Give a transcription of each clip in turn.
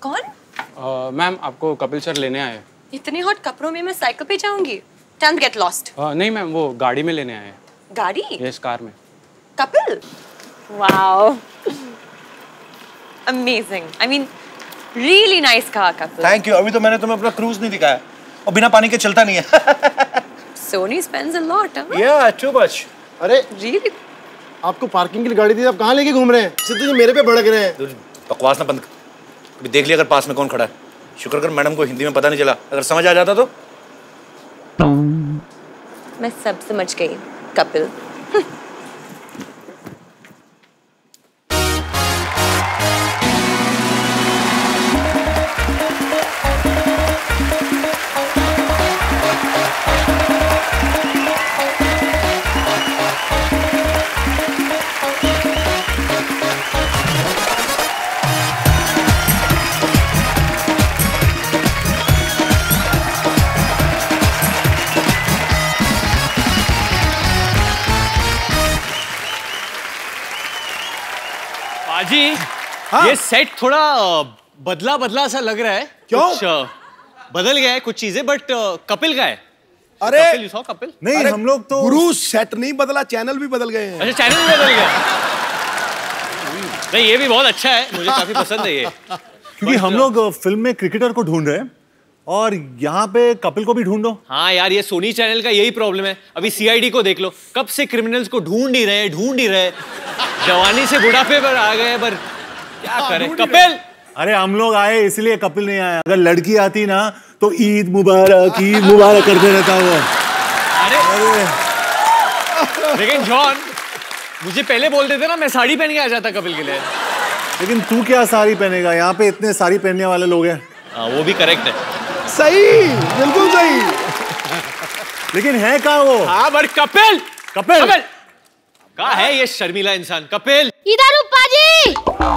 कौन? मैम आपको कपिल सर लेने आए हैं। इतने हॉट कपड़ों में मैं साइकिल पे जाऊंगी? Time get lost. नहीं मैम, वो गाड़ी में लेने आए हैं। गाड़ी? यस, कार में। Kapil? Wow, amazing. I mean really nice car Kapil. Thank you. अभी तो मैंने तुम्हें अपना क्रूज नहीं दिखाया और बिना पानी के चलता नहीं है। Soni spends a lot. या टू मच। अरे रियली? आपको पार्किंग के लिए गाड़ी दी, आप कहाँ लेके घूम रहे हैं? सिद्धू जी मेरे पे भड़क रहे हैं। बकवास ना बंद कर। अभी देख लिया अगर पास में कौन खड़ा है। शुक्र कर मैडम को हिंदी में पता नहीं चला, अगर समझ आ जाता तो। मैं सब समझ गई कपिल। जी हाँ? ये सेट थोड़ा बदला बदला सा लग रहा है। क्यों? कुछ बदल गया है कुछ चीजें, बट कपिल का है। अरे कपिल, कपिल नहीं, हम लोग तो गुरु सेट नहीं बदला, चैनल भी बदल गए हैं। अच्छा, चैनल भी बदल गया। नहीं, ये भी बहुत अच्छा है, मुझे काफी पसंद है ये। क्योंकि हम लोग फिल्म में क्रिकेटर को ढूंढ रहे हैं और यहाँ पे कपिल को भी ढूंढो। हाँ यार, ये सोनी चैनल का यही प्रॉब्लम है। अभी सीआईडी को देख लो, कब से क्रिमिनल्स को ढूंढ ही रहे। जवानी से बुढ़ापे पर आ गए, पर क्या करें। कपिल, अरे हम लोग आए इसलिए, कपिल नहीं आया। अगर लड़की आती ना तो ईद मुबारक करते रहता वो। अरे लेकिन जॉन, मुझे पहले बोल देते ना, मैं साड़ी पहन के आ जाता कपिल के लिए। लेकिन तू क्या साड़ी पहनेगा? यहाँ पे इतने साड़ी पहनने वाले लोग हैं। हाँ, वो भी करेक्ट है। सही, बिल्कुल सही। लेकिन है कहाँ वो? हाँ बट कपिल कहाँ है ये शर्मीला इंसान? कपिल इधर उपा जी,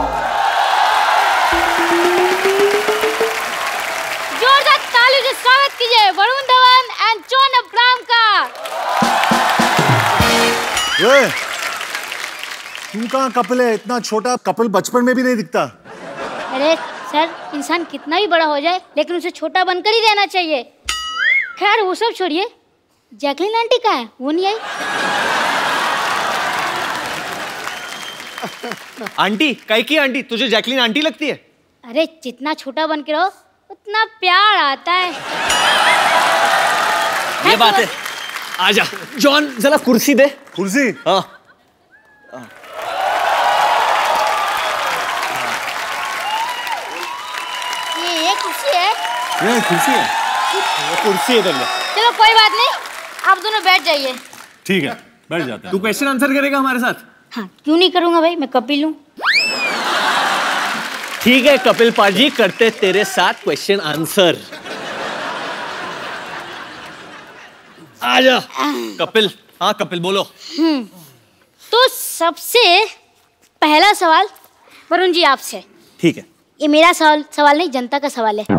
जोरदार तालियों से स्वागत कीजिए वरुण धवन एंड जॉन अब्राहम का। तू कहाँ कपिल है? इतना छोटा कपिल बचपन में भी नहीं दिखता। अरे सर, इंसान कितना भी बड़ा हो जाए लेकिन उसे छोटा बनकर ही रहना चाहिए। खैर वो सब छोड़िए, जैकलीन आंटी कहाँ है? वो नहीं आई। आंटी? कैकी आंटी? तुझे जैकलीन आंटी लगती है? अरे जितना छोटा बन के रहो उतना प्यार आता है। ये बात है। आजा जॉन, जरा कुर्सी दे। कुर्सी? हाँ। ये कुर्सी है? ये कुर्सी है? कुर्सी है। चलो कोई बात नहीं, आप दोनों बैठ जाइए। ठीक है, बैठ जाते हैं। तू क्वेश्चन आंसर करेगा हमारे साथ? हाँ, क्यों नहीं करूंगा भाई, मैं कपिल हूँ। ठीक है कपिल पाजी, करते तेरे साथ क्वेश्चन आंसर। आजा कपिल। हाँ कपिल बोलो। तो सबसे पहला सवाल वरुण जी आपसे। ठीक है। ये मेरा सवाल नहीं, जनता का सवाल है।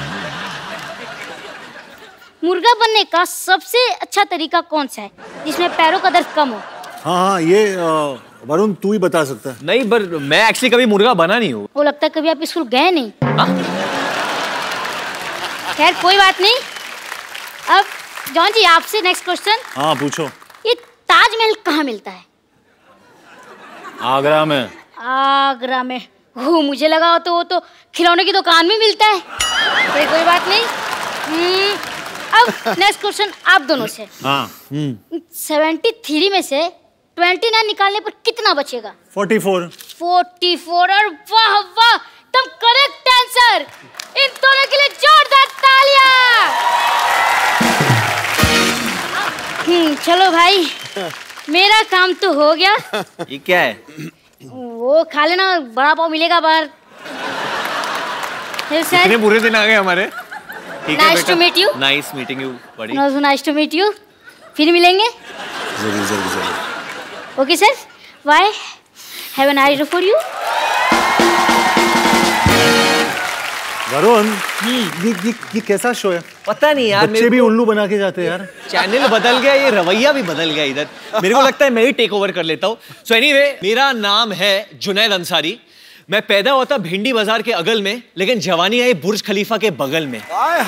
मुर्गा बनने का सबसे अच्छा तरीका कौन सा है जिसमें पैरों का दर्द कम हो? हाँ, ये वरुण तू ही बता सकता है। नहीं, पर मैं एक्चुअली कभी मुर्गा बना नहीं हूँ। वो लगता है कभी आप स्कूल गए नहीं। खैर कोई बात नहीं। अब जॉन जी आपसे नेक्स्ट क्वेश्चन। हाँ पूछो। ये ताजमहल कहाँ मिलता है? आगरा में। आगरा में? वो मुझे लगा हो तो वो तो खिलौने की दुकान में मिलता है। कोई बात नहीं। अब नेक्स्ट क्वेश्चन आप दोनों से। हाँ। 73 में से 29 निकालने पर कितना बचेगा? 44। 44। और वाह वाह, तुम करेक्ट आंसर। इन दोनों के लिए जोरदार तालियां। चलो भाई, मेरा काम तो हो गया। ये क्या है? वो खा लेना, बड़ा पाव मिलेगा बाहर। इतने बुरे दिन आ गए हमारे। Nice to meet you. Nice meeting you, buddy. Nice to meet you. फिर मिलेंगे। जरूर। Okay sir. Why? Have a nice day for you. Varun, ये कैसा शो है? पता नहीं यार, बच्चे भी उल्लू बना के जाते हैं यार। चैनल बदल गया, ये रवैया भी बदल गया इधर। मेरे को लगता है मैं ही टेक ओवर कर लेता हूँ। सो एनीवे, मेरा नाम है जुनैद अंसारी। मैं पैदा होता भिंडी बाजार के अगल में, लेकिन जवानी आई बुर्ज खलीफा के बगल में।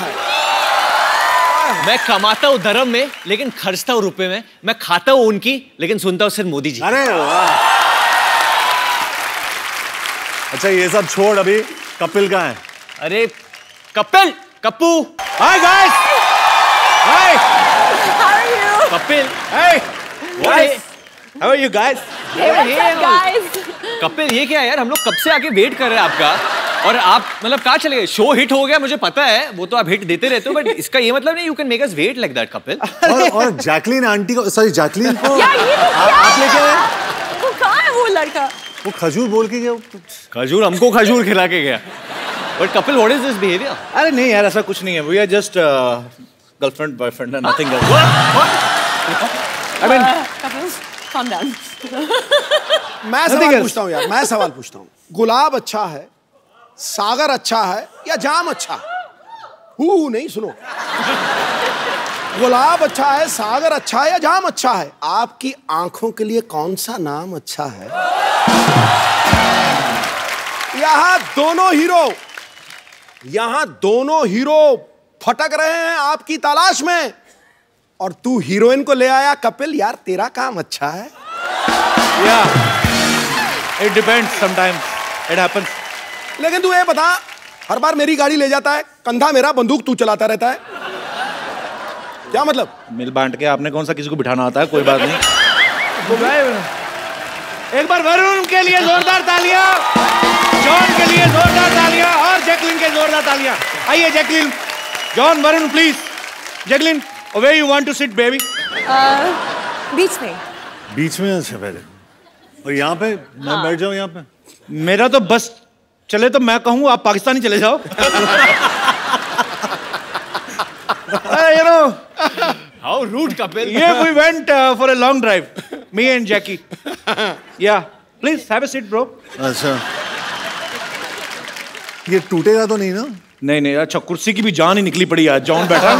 मैं कमाता हूँ धर्म में, लेकिन खर्चता हूँ रुपए में। मैं खाता हूँ उनकी, लेकिन सुनता हूँ सिर्फ मोदी जी। अरे वाह। अच्छा ये सब छोड़, अभी कपिल कहाँ है? अरे Kapil, Kappu. Hi guys, hi Kapil, hi guys, how are you guys? Kapil ये क्या है यार, हम लोग कब से आके वेट कर रहे हैं आपका, और आप मतलब कहाँ चले गए? शो हिट हो गया मुझे पता है, वो तो आप हिट देते रहते हो, बट इसका ये मतलब नहीं you can make us wait like that Kapil. और जैकलीन आंटी को, सॉरी जैकलीन को यार ये तो क्या आप लेके आए? वो कहाँ है वो लड़का? वो खजूर बोल के गया। खजूर हमको खजूर खिला के गया। But Kapil what is this behaviour? अरे नहीं यार, ऐसा कुछ नहीं है। We are just girlfriend boyfriend, nothing else. I mean calm down. मैं सवाल पूछता हूँ यार, मैं सवाल पूछता हूँ। गुलाब अच्छा है, सागर अच्छा है या जाम अच्छा है? नहीं सुनो, गुलाब अच्छा है, सागर अच्छा है या जाम अच्छा है? आपकी आंखों के लिए कौन सा नाम अच्छा है? यहां दोनों हीरो फटक रहे हैं आपकी तलाश में, और तू हीरोइन को ले आया कपिल। यार तेरा काम अच्छा है। Yeah it depends, sometimes it happens. लेकिन तू ये बता, हर बार मेरी गाड़ी ले जाता है, कंधा मेरा, बंदूक तू चलाता रहता है, क्या मतलब? मिल बांट के आपने कौन सा किसी को बिठाना आता है, कोई बात नहीं। एक बार वरुण के लिए जोरदार तालियां, जॉन के लिए जोरदार तालियां, और जैकलिन के जोरदार तालियां। आइए Jacqueline, John, Varun please. Jacqueline, where you want to sit baby? बीच में। बीच में? अच्छा पहले। और यहाँ पे मैं बैठ जाऊँ यहाँ पे? मेरा तो बस चले तो मैं कहूँ आप पाकिस्तानी चले जाओ। You know, How rude Kapil. yeah, we went for a long drive, me and Jackie. Yeah, please have a seat, bro. अच्छा, ये टूटेगा तो नहीं ना? नहीं, अच्छा कुर्सी की भी जान ही निकली पड़ी आज, जॉन बैठा।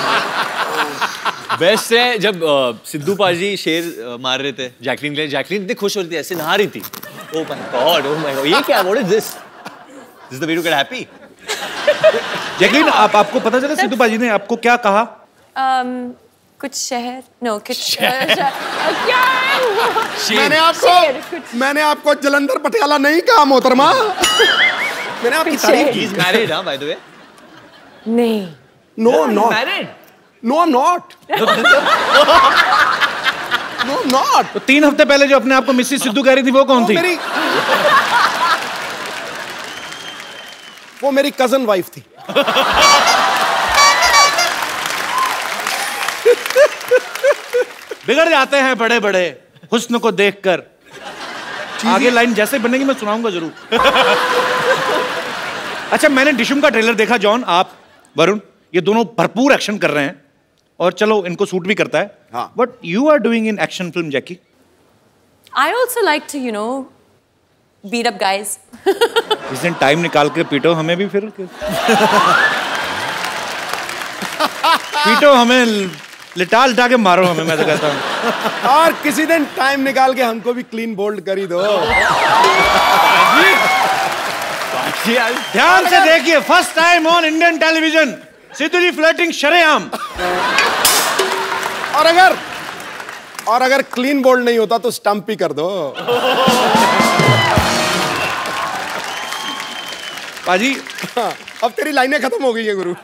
बेस्ट है जब सिद्धू पाजी शेर मार रहे थे जैकलीन के लिए, जैकलीन इतनी खुश हो रही थी, ऐसे नहा रही थी। ओह माय गॉड, ये क्या, what is this? This is the way to get happy. Jacqueline, आपको पता चला सिद्धू पाजी ने आपको क्या कहा? कुछ शहर, नो कुछ मैंने आपको जलंधर पटियाला नहीं कहा मोहतरमा। मैंने आपकी तारीफ की। He's married, huh, by the way? नहीं। No, I'm not. Married? No, I'm not. No, I'm not. तो 3 हफ्ते पहले जो अपने आप को मिसेस सिद्धू कह रही थी, वो कौन थी? वो मेरी कजन वाइफ थी। बिगड़ जाते हैं बड़े बड़े हुस्न को देखकर। आगे लाइन जैसे बनेगी मैं सुनाऊंगा जरूर। अच्छा, मैंने डिशुम का ट्रेलर देखा। जॉन, आप, वरुण, ये दोनों भरपूर एक्शन कर रहे हैं, और चलो इनको सूट भी करता है। हाँ। What you are doing in action film, Jackie? I also like to, you know, beat up guys. इस दिन टाइम निकाल के पीटो हमें भी फिर। पीटो हमें, लिटा के मारो हमें, मैं तो कहता हूँ। और किसी दिन टाइम निकाल के हमको भी क्लीन बोल्ड कर ही दो। ध्यान से देखिए, first time on Indian television, Sidhu ji flirting शरेआम। और अगर क्लीन बोल्ड नहीं होता तो स्टंप ही कर दो। पाजी, अब तेरी लाइनें खत्म हो गई है गुरु।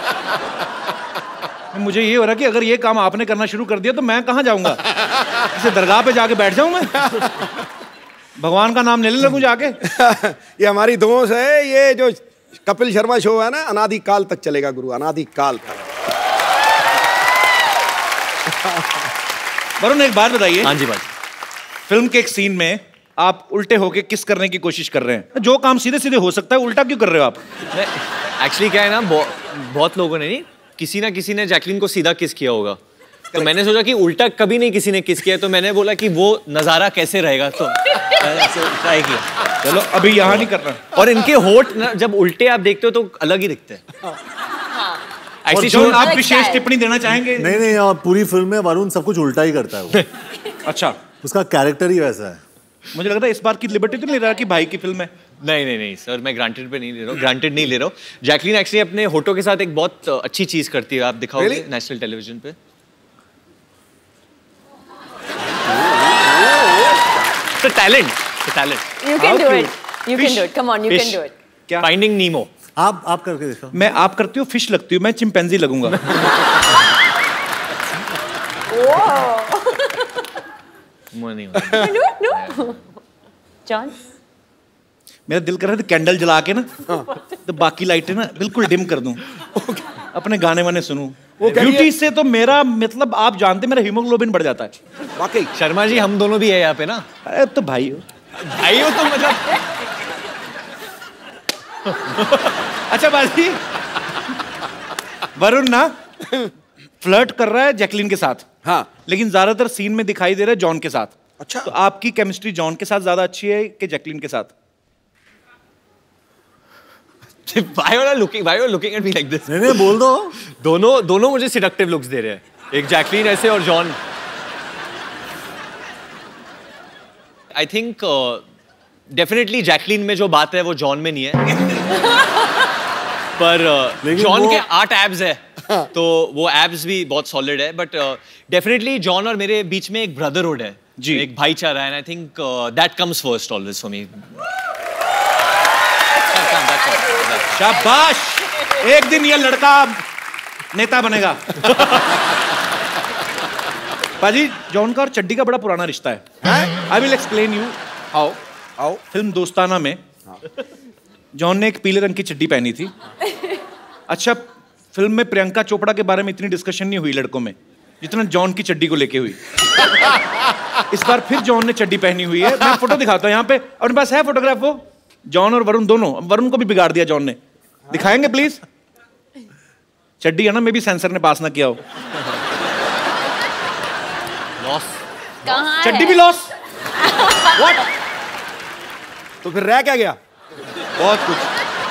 मुझे ये हो रहा कि अगर ये काम आपने करना शुरू कर दिया तो मैं कहाँ जाऊंगा? इसे दरगाह पे जाके बैठ जाऊं मैं? भगवान का नाम ले लगूं जाके? ये हमारी दोस्त है, ये जो कपिल शर्मा शो है ना, अनादि काल तक चलेगा गुरु, अनादि काल तक। वरुण, एक बात बताइए। हाँ जी भाई। फिल्म के एक सीन में आप उल्टे होके किस करने की कोशिश कर रहे हैं? जो काम सीधे सीधे हो सकता है, उल्टा क्यों कर रहे हो आप? एक्चुअली क्या है ना, बहुत लोगों ने नहीं, किसी ना किसी ने जैकलीन को सीधा किस किया होगा, तो मैंने सोचा कि उल्टा कभी नहीं किसी ने किस किया, तो मैंने बोला कि वो नजारा कैसे रहेगा, तो ट्राई किया। चलो अभी यहाँ नहीं करना। और इनके होठ ना जब उल्टे आप देखते हो तो अलग ही दिखते हैं। एक्चुअली आप विशेष टिप्पणी देना चाहेंगे? नहीं, पूरी फिल्म में वरुण सब कुछ उल्टा ही करता है वो। अच्छा, उसका कैरेक्टर ही वैसा है। मुझे लगता है इस बार की लिबर्टी तो नहीं रहा कि भाई की फिल्म है, नहीं सर, मैं ग्रांटेड पे नहीं ले रहा हूँ, ग्रांटेड नहीं ले रहा हूँ। जैकलीन एक्चुअली अपने होठों के साथ एक बहुत अच्छी चीज करती है, आप दिखाओगे नेशनल टेलीविजन पे? Talent. You can do it. You can do it. Come on, you can do it. क्या? Finding Nemo. आप करके देखो। मैं आप करती हूँ, फिश लगती हूँ, मैं चिंपैंजी लगूंगा। नहीं होता। No. John? मेरा दिल कर रहा है कैंडल जला के ना तो बाकी लाइटें ना बिल्कुल डिम कर दूं, अपने गाने वाने सुनूं। ब्यूटी से तो मेरा मतलब आप जानते, मेरा हीमोग्लोबिन बढ़ जाता है। वाकई शर्मा जी हम दोनों भी है यहाँ पे ना। अरे तो भाई हो, भाई हो तो मतलब। अच्छा बाजी, वरुण ना फ्लर्ट कर रहा है जैकलीन के साथ, हाँ, लेकिन ज्यादातर सीन में दिखाई दे रहा है जॉन के साथ। अच्छा, तो आपकी केमिस्ट्री जॉन के साथ ज्यादा अच्छी है कि जैकलीन के साथ? Why are you looking at me like this? नहीं बोल दो। दोनों मुझे सिडक्टिव लुक्स दे रहे हैं, एक जैकलीन ऐसे और John. I think definitely Jacqueline में जो बात है वो जॉन में नहीं है। पर जॉन के 8 एब्स है, तो वो एब्स भी बहुत सॉलिड है। बट डेफिनेटली जॉन और मेरे बीच में एक ब्रदरहुड है जी, एक भाईचारा है। And I think that comes first always for me. शाबाश, एक दिन ये लड़का नेता बनेगा। पाजी, जॉन का और चड्डी का बड़ा पुराना रिश्ता है। I will explain you how. Film Dostana में जॉन ने एक पीले रंग की चड्डी पहनी थी। अच्छा, फिल्म में प्रियंका चोपड़ा के बारे में इतनी डिस्कशन नहीं हुई लड़कों में जितना जॉन की चड्डी को लेके हुई। इस बार फिर जॉन ने चड्डी पहनी हुई है। मैं फोटो दिखाता हूँ यहाँ पे, और मेरे पास है फोटोग्राफ। वो जॉन और वरुण दोनों, वरुण को भी बिगाड़ दिया जॉन ने। दिखाएंगे प्लीज? चड्डी है ना, मे भी सेंसर ने पास ना किया हो। लॉस। कहाँ चड्डी है? भी लॉस। व्हाट? तो फिर रह क्या गया? बहुत कुछ।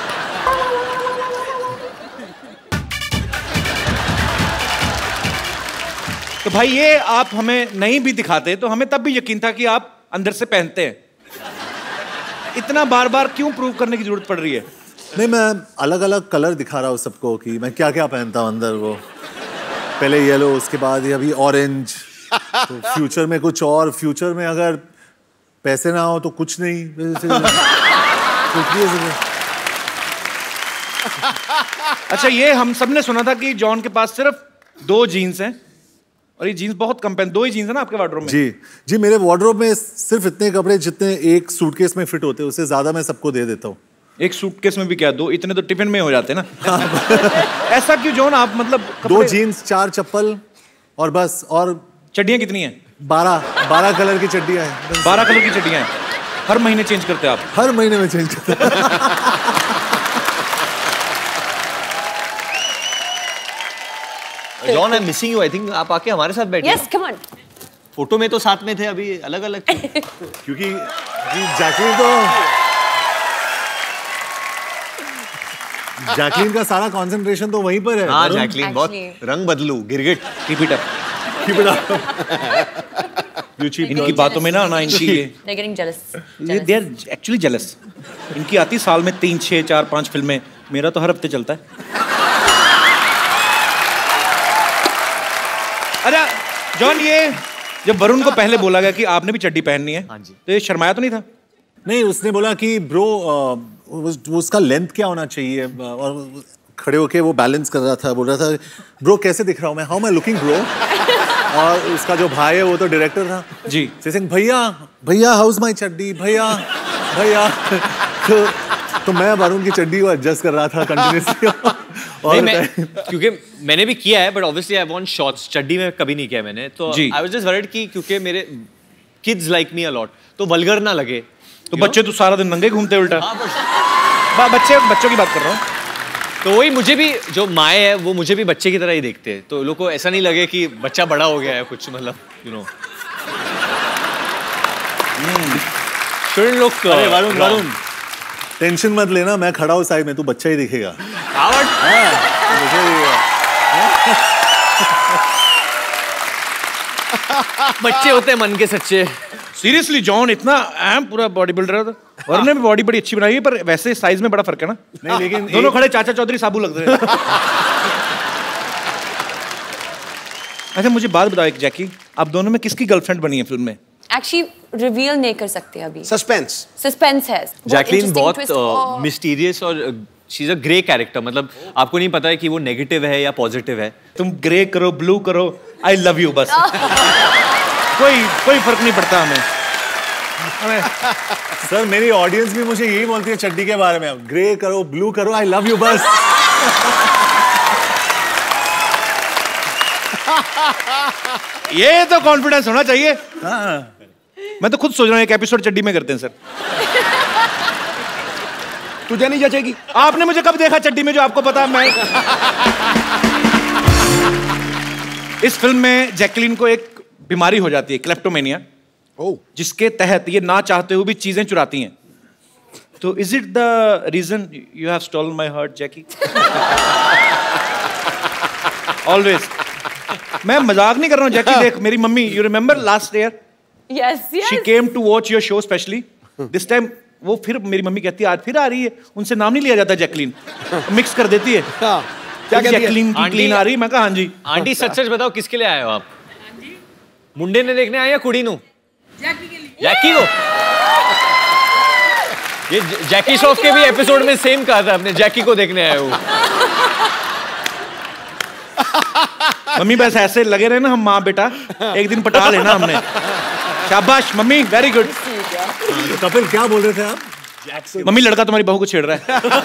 तो भाई ये आप हमें नहीं भी दिखाते तो हमें तब भी यकीन था कि आप अंदर से पहनते हैं। इतना बार बार क्यों प्रूव करने की जरूरत पड़ रही है? नहीं, मैं अलग अलग कलर दिखा रहा हूँ सबको कि मैं क्या क्या पहनता हूँ अंदर। वो पहले येलो, उसके बाद ये अभी ऑरेंज, तो फ्यूचर में कुछ और। फ्यूचर में अगर पैसे ना हो तो कुछ नहीं। अच्छा, ये हम सब ने सुना था कि जॉन के पास सिर्फ 2 जीन्स हैं, और ये जीन्स बहुत कम पहन। 2 ही जीन्स है ना आपके वार्डरोब में? जी, मेरे वार्डरोब में सिर्फ इतने कपड़े जितने एक सूटकेस में फिट होते हैं, उससे ज्यादा मैं सबको दे देता हूँ। एक सूटकेस में भी क्या 2? इतने तो टिफिन में हो जाते हैं ना। ऐसा क्यों जॉन? आप मतलब 2 जीन्स, 4 चप्पल और बस। और चड्डियां कितनी हैं? 12 कलर की चड्डियां हैं। 12 कलर की चड्डियां हैं। हर महीने चेंज करते हैं आप? हर महीने में चेंज करते हैं। John, I am missing you. I think आप आके हमारे साथ बैठे। Yes, come on. फोटो में तो साथ में थे, अभी अलग अलग। क्योंकि जैकलीन का सारा कंसंट्रेशन तो वहीं पर है। हाँ, जैकलीन बहुत रंग बदलू, गिरगिट। Keep it up. इनकी बातों में ना इनकी They're getting jealous. ये they are actually jealous. इनकी आती साल में 3, 6, 4, 5 फिल्में। मेरा तो हर हफ्ते चलता है। अच्छा जॉन, ये जब वरुण को पहले बोला गया कि आपने भी चड्डी पहननी है, हाँ जी, तो ये शर्माया तो नहीं था? नहीं, उसने बोला कि ब्रो उसका लेंथ क्या होना चाहिए, और खड़े होके वो बैलेंस कर रहा था। बोल रहा था, ब्रो कैसे दिख रहा हूँ मैं, how am I looking bro. और उसका जो भाई है वो तो डायरेक्टर था जी। सिंह, भैया हाउ इज माय चड्डी, भैया। तो मैं वरुण की चड्डी को एडजस्ट कर रहा था कंटिन्यूअसली। और क्योंकि मैंने भी किया है, but obviously I want shorts. चड्डी में कभी नहीं किया मैंने, तो आई वाज जस्ट वरीड कि क्योंकि मेरे kids like me a lot, तो वल्गर ना लगे। तो बच्चे तो सारा दिन नंगे घूमते उल्टा। बच्चों की बात कर रहा हूँ। तो वही, मुझे भी जो माए है वो मुझे भी बच्चे की तरह ही देखते हैं, तो लोग को ऐसा नहीं लगे कि बच्चा बड़ा हो गया है कुछ, मतलब यू नो। वरुण टेंशन मत लेना, मैं खड़ा हूँ साइड में, तू बच्चा ही दिखेगा। बच्चे होते हैं मन के सच्चे। सीरियसली जॉन इतना पूरा बॉडी बिल्डर था। वरुण ने भी बॉडी बड़ी अच्छी बनाई है, पर वैसे साइज में बड़ा फर्क है ना। नहीं लेकिन दोनों खड़े चाचा चौधरी साबू लग रहे हैं। अच्छा मुझे बात बताओ एक जैकी, आप दोनों में किसकी गर्लफ्रेंड बनी है फिल्म में? एक्चुअली रिवील नहीं कर सकते अभी, सस्पेंस सस्पेंस है। जैकलीन बहुत मिस्टीरियस और she is a grey character, मतलब आपको नहीं पता है कि वो नेगेटिव है या पॉजिटिव है। तुम ग्रे करो ब्लू करो, आई लव यू बस। कोई फर्क नहीं पड़ता हमें। सर मेरी ऑडियंस भी मुझे यही बोलती है चड्डी के बारे में, ग्रे करो ब्लू करो, आई लव यू बस। ये तो कॉन्फिडेंस होना चाहिए। मैं तो खुद सोच रहा हूँ एक एपिसोड चड्डी में करते हैं सर। तुझे नहीं जचेगी। आपने मुझे कब देखा चड्डी में जो आपको पता? मैं इस फिल्म में जैकलीन को एक बीमारी हो जाती है, क्लेप्टोमेनिया, जिसके तहत ये ना चाहते हुए भी चीजें चुराती हैं। तो is it the reason you have stolen my heart Jackie? Always. मैं मजाक नहीं कर रहा हूँ जैकी, देख मेरी mummy, you remember last year she came to watch your show specially, this time वो फिर मेरी मम्मी कहती है आज फिर आ रही है, उनसे नाम नहीं लिया जाता जैकलीन, मिक्स कर देती है। क्या जैकलीन क्लीन आ रही? मैं कहा हाँ जी। आंटी सच सच बताओ किसके लिए आए हो आप? मुंडे ने देखने आए या कुड़ी नु? जैकी को। ये जैकी श्रॉफ के भी एपिसोड में सेम कहा था आपने, जैकी को देखने आए हो। मम्मी बस ऐसे लगे रहे ना हम माँ बेटा, एक दिन पटा लेना हमने। शाबाश मम्मी, वेरी गुड। कपिल क्या बोल रहे थे आप? मम्मी लड़का तुम्हारी बहू को छेड़ रहा है।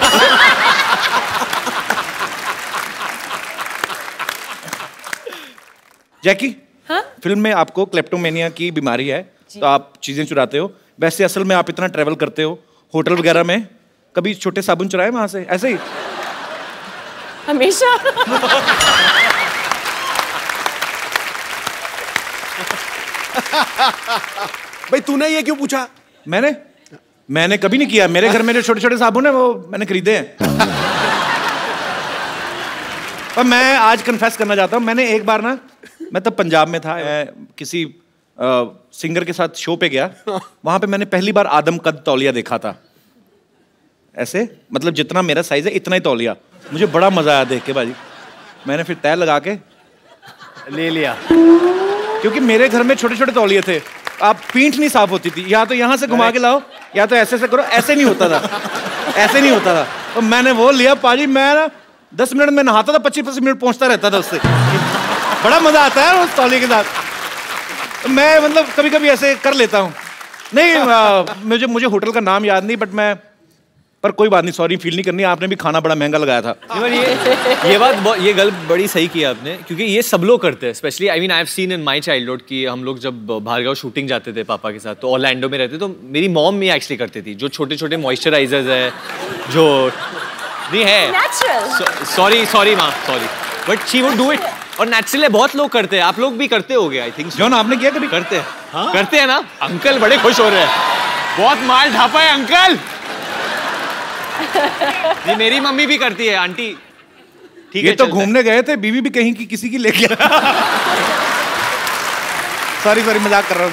जैकी, हाँ? फिल्म में आपको क्लेप्टोमेनिया की बीमारी है, तो आप चीजें चुराते हो। वैसे असल में आप इतना ट्रेवल करते हो होटल वगैरह में, कभी छोटे साबुन चुराए वहां से ऐसे ही? हमेशा। भाई तूने ये क्यों पूछा? मैंने कभी नहीं किया। मेरे घर में जो छोटे छोटे साबुन है वो मैंने खरीदे हैं। और मैं आज कन्फेस करना चाहता हूँ, मैंने एक बार ना, मैं तब पंजाब में था, मैं किसी सिंगर के साथ शो पे गया, वहां पे मैंने पहली बार आदम कद तौलिया देखा था। ऐसे मतलब जितना मेरा साइज है इतना ही तौलिया। मुझे बड़ा मजा आया देख के भाजी। मैंने फिर तय लगा के ले लिया, क्योंकि मेरे घर में छोटे छोटे तौलिए थे। आप पीठ नहीं साफ होती थी, या तो यहाँ से घुमा के लाओ या तो ऐसे करो, ऐसे नहीं होता था, ऐसे नहीं होता था। तो मैंने वो लिया पाजी, मैं ना 10 मिनट में नहाता था, 25 मिनट पहुंचता रहता था उससे। बड़ा मजा आता है उस तौलिए के साथ। मैं मतलब कभी कभी ऐसे कर लेता हूँ। नहीं मुझे होटल का नाम याद नहीं, बट मैं, पर कोई बात नहीं, सॉरी फील नहीं करनी। आपने भी खाना बड़ा महंगा लगाया था। ये गल बड़ी सही की आपने, क्योंकि ये सब लोग करते हैं। Specially I mean I have seen in my childhood कि हम लोग जब भार्गव शूटिंग जाते थे पापा के साथ, तो ऑरलैंडो में रहते, तो मेरी मॉम भी एक्चुअली करती थी। जो छोटे छोटे मॉइस्चराइजर्स है जो नहीं है, सॉरी माँ, sorry, but she would do it. और नेचुरली बहुत लोग करते हैं, आप लोग भी करते होगे आई थिंक। जॉन आपने किया कभी? करते हैं, हाँ? करते हैं ना। अंकल बड़े खुश हो रहे हैं, बहुत माल ढापा है अंकल। ये मेरी मम्मी भी करती है आंटी। ठीक है, ये तो घूमने गए थे, बीवी भी कहीं की किसी की ले गया। सॉरी मजाक कर रहा हूँ।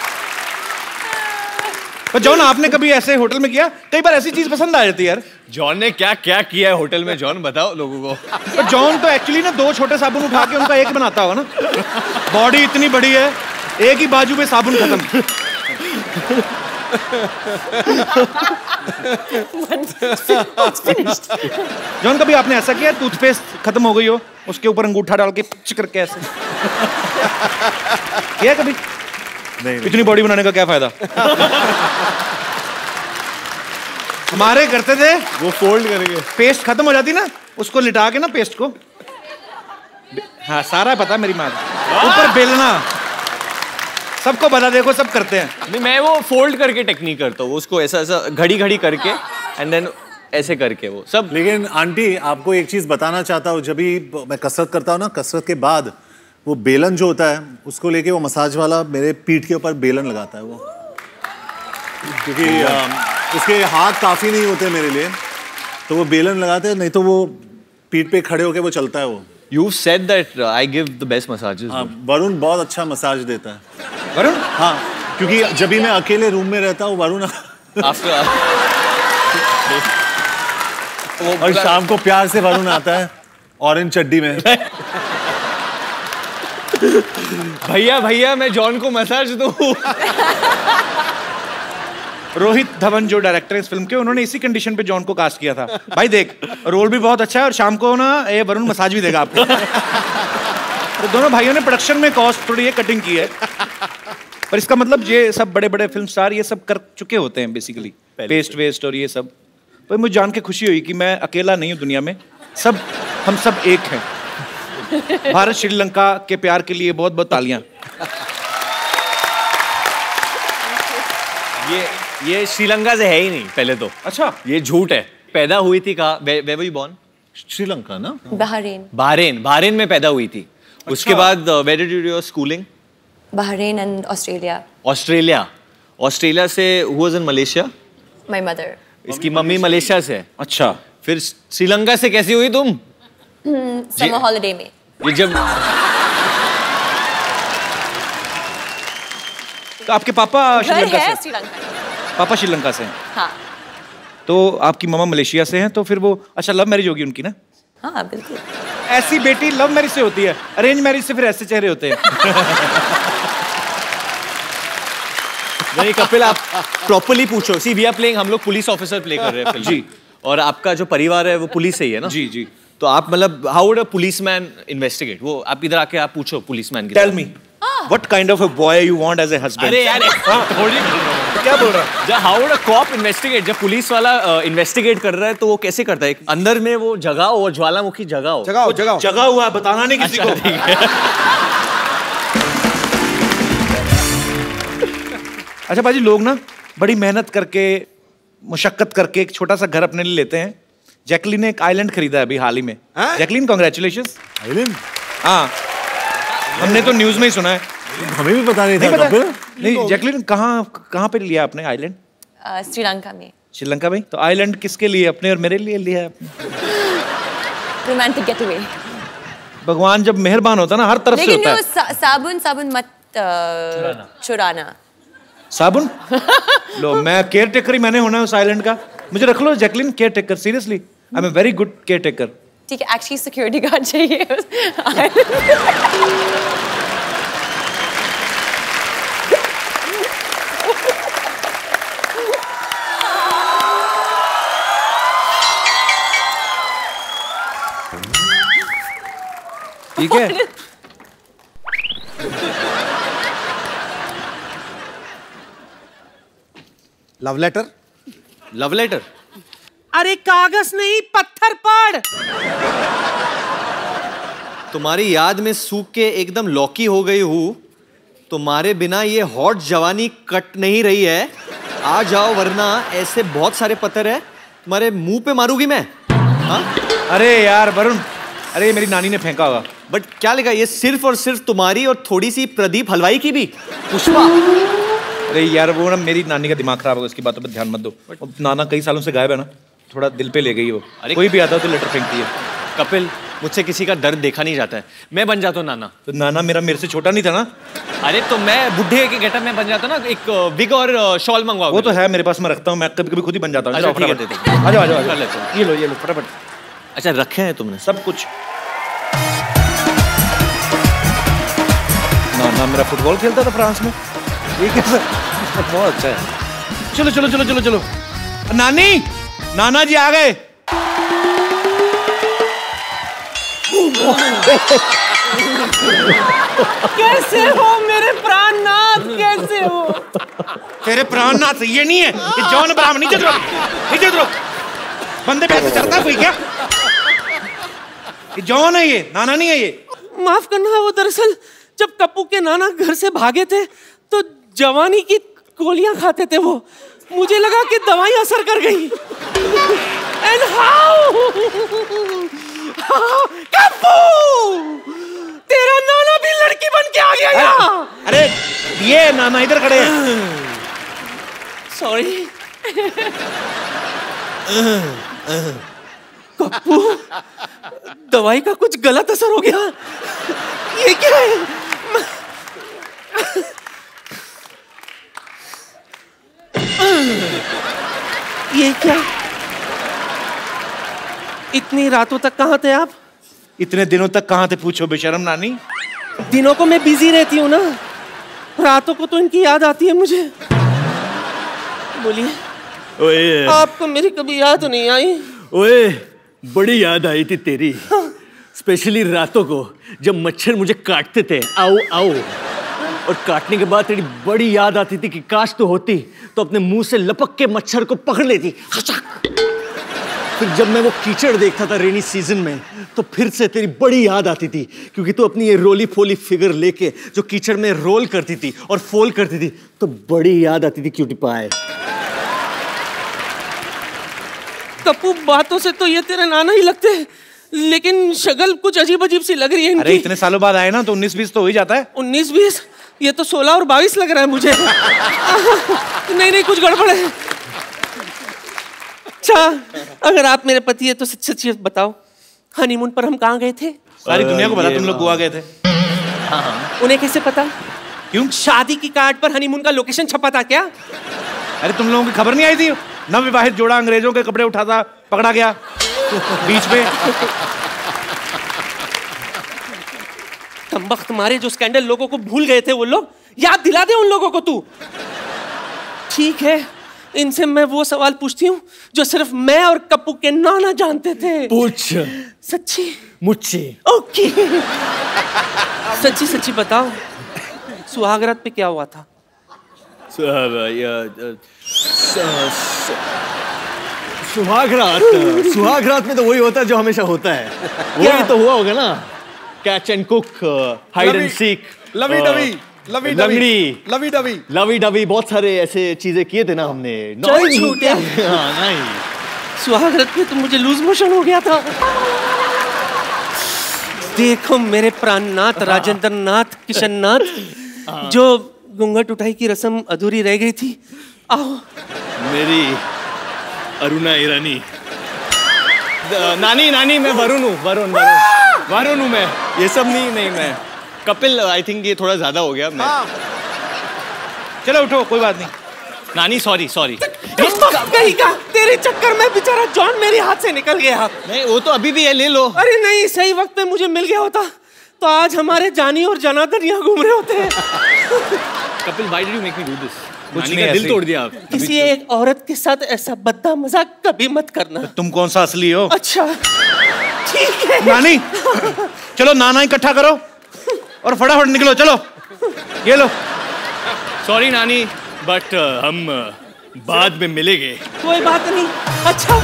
पर जॉन आपने कभी ऐसे होटल में किया? कई बार ऐसी चीज पसंद आ जाती है यार। जॉन ने क्या क्या किया है होटल में, जॉन बताओ लोगों को। पर जॉन तो एक्चुअली ना 2 छोटे साबुन उठा के उनका एक बनाता होगा ना। बॉडी इतनी बड़ी है, एक ही बाजू पे साबुन खत्म। जॉन कभी आपने ऐसा किया टूथपेस्ट खत्म हो गई हो, उसके ऊपर अंगूठा डाल के पिच करके ऐसे किया कभी? नहीं। इतनी बॉडी बनाने का क्या फायदा? हमारे करते थे, वो फोल्ड करके पेस्ट खत्म हो जाती ना, उसको लिटा के ना पेस्ट को, हाँ सारा पता मेरी माँ, ऊपर बेलना, सबको पता, देखो सब करते हैं। नहीं, मैं वो फोल्ड करके टेक्निक करता हूँ, उसको ऐसा ऐसा घड़ी करके एंड देन ऐसे करके वो सब। लेकिन आंटी आपको एक चीज बताना चाहता हूँ, जब भी मैं कसरत करता हूँ ना, कसरत के बाद वो बेलन जो होता है उसको लेके वो मसाज वाला मेरे पीठ के ऊपर बेलन लगाता है वो, क्योंकि उसके हाथ काफी नहीं होते मेरे लिए, तो वो बेलन लगाते हैं, नहीं तो वो पीठ पे खड़े होके वो चलता है वो। You said that I give the best massages. हाँ, वरुण बहुत अच्छा मसाज देता है। वरुण? हाँ, क्योंकि जब भी मैं अकेले रूम में रहता हूँ, वरुण आफ्टर और शाम को प्यार से वरुण आता है ऑरेंज चड्डी में। भैया भैया मैं जॉन को मसाज दूं। रोहित धवन जो डायरेक्टर है इस फिल्म के, उन्होंने इसी कंडीशन पे जॉन को कास्ट किया था। भाई देख, रोल भी बहुत अच्छा है और शाम को ना ये वरुण मसाज भी देगा आपको। तो दोनों भाइयों ने प्रोडक्शन में कॉस्ट थोड़ी ये कटिंग की है, पर इसका मतलब ये सब बड़े बड़े फिल्म स्टार ये सब कर चुके होते हैं बेसिकली, पेस्ट वेस्ट और ये सब। तो मुझे जान के खुशी हुई कि मैं अकेला नहीं हूँ दुनिया में, सब हम सब एक हैं। भारत श्रीलंका के प्यार के लिए बहुत बहुत तालियां। ये श्रीलंका से है ही नहीं पहले तो। अच्छा, ये झूठ है। पैदा हुई थी कहाँ? Where were you born? Sri Lanka ना? Bahrain. बहरीन में पैदा हुई थी। उसके बाद where did you do your schooling? Bahrain and Australia. Australia से who was in Malaysia? My mother. इसकी मम्मी मलेशिया से है। अच्छा। फिर श्रीलंका से कैसी हुई तुम? Summer holiday में। ये जब तो आपके पापा घर श्रीलंका है से? श्रीलंका। पापा श्रीलंका से हैं। हाँ तो आपकी मामा मलेशिया से हैं, तो फिर वो अच्छा लव मैरिज होगी उनकी ना? हाँ बिल्कुल। ऐसी बेटी लव मैरिज से होती है, अरेंज मैरिज से फिर ऐसे चेहरे होते हैं। नहीं कपिल, आप प्रॉपर्ली पूछो। सी वी आर प्लेइंग, हम लोग पुलिस ऑफिसर प्ले कर रहे हैं फिल्म। जी। और आपका जो परिवार है वो पुलिस से ही है ना? जी जी। तो आप मतलब how would a policeman investigate? वो आप इधर आके आप पूछो पुलिसमैन की। Tell me what kind of a boy you want as a husband? अरे यार क्या बोल रहा है? जब how would a cop investigate? जब पुलिस वाला इन्वेस्टिगेट कर रहा है तो वो कैसे करता है? अंदर में वो जगह हो और ज्वालामुखी जगह हो। जगह हुआ है, बताना नहीं किसी को। ठीक है। अच्छा बाजी, लोग ना बड़ी मेहनत करके मुशक्कत करके एक छोटा सा घर अपने लिए लेते हैं। जैकलीन ने एक आइलैंड खरीदा है अभी हाल ही में। जैकलीन कांग्रेचुलेशंस। आइलैंड? हाँ, हमने तो न्यूज में ही सुना है। हमें भी पता नहीं था कपिल। नहीं, जैकलीन कहाँ पे लिया आपने आइलैंड? श्रीलंका में। श्रीलंका में? तो आइलैंड किसके लिए, अपने और मेरे लिए लिया है आपने? Romantic getaway. भगवान जब मेहरबान होता है ना, हर तरफ से होता है। लेकिन साबुन मत चुराना। साबुन? लो, मैं केयर टेकर ही मैंने होना है उस आइलैंड का। मुझे रख लो Jacqueline, care taker. Seriously, I am a very good care taker. ठीक है, एक्चुअली सिक्योरिटी गार्ड चाहिए। ठीक है। Love letter? Love letter? अरे कागज नहीं, पत्थर पड़। तुम्हारी याद में सूख के एकदम लौकी हो गई हूँ। तुम्हारे बिना ये हॉट जवानी कट नहीं रही है। आ जाओ वरना ऐसे बहुत सारे पत्थर है तुम्हारे मुंह पे मारूंगी मैं। हाँ? अरे यार वरुण, अरे मेरी नानी ने फेंका होगा। बट क्या लिखा? ये सिर्फ और सिर्फ तुम्हारी और थोड़ी सी प्रदीप हलवाई की भी। पुष्पा। अरे यार वो ना मेरी नानी का दिमाग खराब होगा, उसकी बातों पर ध्यान मत दो। नाना कई सालों से गायब है ना, थोड़ा दिल पे ले गई वो। अरे कोई भी आता तो लेटर फेंकती है। कपिल, मुझसे किसी का दर्द देखा नहीं जाता है। मैं बन जाता हूँ नाना। तो नाना मेरे से छोटा नहीं था ना? अरे तो मैं बुढ़े के गेटअप में बन जाता ना, एक विग और शॉल मंगवाओ। वो तो है मेरे पास, मैं रखता हूँ। मैं कभी कभी खुद ही बन जाता हूँ। अच्छा, ठीक है, दे दो। आ जाओ आ जाओ, कर लेता हूँ। ये लो फटाफट। अच्छा, रखे हैं तुमने सब कुछ? नाना मेरा फुटबॉल खेलता था फ्रांस में। ये कैसा? बहुत अच्छा है। चलो चलो चलो चलो चलो। नानी, नाना जी आ गए। कैसे हो मेरे प्राणनाथ, कैसे हो? तेरे प्राणनाथ ये नहीं है, ये जॉन अब्राहम। नीचे उतरो। बंदे पे ऐसे चढ़ता कोई क्या? ये जॉन है, ये नाना नहीं है ये। माफ करना, वो दरअसल जब कप्पू के नाना घर से भागे थे तो जवानी की गोलियां खाते थे वो। मुझे लगा कि दवाई असर कर गई। एंड हाउ कप्पू, तेरा नाना भी लड़की बन के आ गया यहाँ। अरे ये नाना इधर खड़े हैं। सॉरी कप्पू, दवाई का कुछ गलत असर हो गया। ये क्या है? ये क्या? इतनी रातों तक कहाँ थे आप? इतने दिनों तक कहाँ थे पूछो बेशरम नानी। दिनों को मैं बिजी रहती हूँ ना, रातों को तो इनकी याद आती है मुझे। बोलिए। ओए आपको मेरी कभी याद नहीं आई? ओए बड़ी याद आई थी तेरी, स्पेशली रातों को जब मच्छर मुझे काटते थे, आओ आओ, और काटने के बाद तेरी बड़ी याद आती थी कि काश तो होती तो अपने मुंह से लपक के मच्छर को पकड़ लेती। फिर जब मैं वो कीचड़ देखता था रेनी सीजन में तो फिर से तेरी बड़ी याद आती थी, क्योंकि तू अपनी ये रोली फोली फिगर लेके जो कीचड़ में रोल करती थी और फोल करती थी तो बड़ी याद आती थी क्यूटी पाए। कप्पू बातों से तो ये तेरे नाना ही लगते हैं, लेकिन शक्ल कुछ अजीब अजीब सी लग रही है इनकी। अरे इतने सालों बाद आए ना तो 19-20 तो हो ही जाता है। 19-20? ये तो 16 और 22 लग रहा है मुझे। नहीं नहीं कुछ गड़बड़ है। अच्छा अगर आप मेरे पति है तो सच सच बताओ, हनीमून पर हम कहाँ गए थे? सारी दुनिया को पता तुम लोग गोवा गए थे। उन्हें कैसे पता? क्यों? शादी की कार्ड पर हनीमून का लोकेशन छपा था क्या? अरे तुम लोगों की खबर नहीं आई थी? नवविवाहित जोड़ा अंग्रेजों के कपड़े उठाता पकड़ा गया बीच में। कमबख्त मारे जो स्कैंडल लोगों को भूल गए थे वो लोग, याद दिला दे उन लोगों को तू। ठीक है, इनसे मैं वो सवाल पूछती हूँ जो सिर्फ मैं और कप्पू के नाना जानते थे। पूछ। सच्ची? मुझसे। ओके। सच्ची सच्ची बताओ, सुहागरात पे क्या हुआ था? सुहागरात में तो वही होता है जो हमेशा होता है। वही तो हुआ होगा ना, catch and cook, hide and seek, lovey dovey, lovey लंगड़ी, लवी डवी, लवी डवी, बहुत सारे ऐसे चीजें किए थे ना हमने। चल झूठे। नहीं, सुहागरात पे तो मुझे लूज मोशन हो गया था। देखो मेरे प्राणनाथ, राजेंद्र नाथ, किशन नाथ, जो घूंघट उठाई की रस्म अधूरी रह गई थी, आओ। मेरी अरुणा ईरानी। नानी नानी मैं वरुण हूँ, वरुण हूँ मैं। ये सब नहीं मैं कपिल। आई थिंक ये थोड़ा ज्यादा हो गया। मैं चलो उठो, कोई बात नहीं। नानी सॉरी। कहीं का तेरे चक्कर में बेचारा जॉन मेरे हाथ से निकल गया। नहीं वो तो अभी भी है, ले लो। अरे नहीं, सही वक्त पे मुझे मिल गया होता तो आज हमारे जानी और जनार्दन यहाँ घूम रहे होते हैं। Kapil why did you make me do this? कुछ नानी नहीं, का दिल ऐसे तोड़ दिया आप। किसी एक औरत के साथ ऐसा बद्दा मजाक कभी मत करना। तुम कौन सा असली हो? अच्छा ठीक है। नानी चलो नाना इकट्ठा करो और फटाफट निकलो, चलो ये लो। सॉरी नानी, बट हम बाद में मिलेंगे। कोई बात नहीं। अच्छा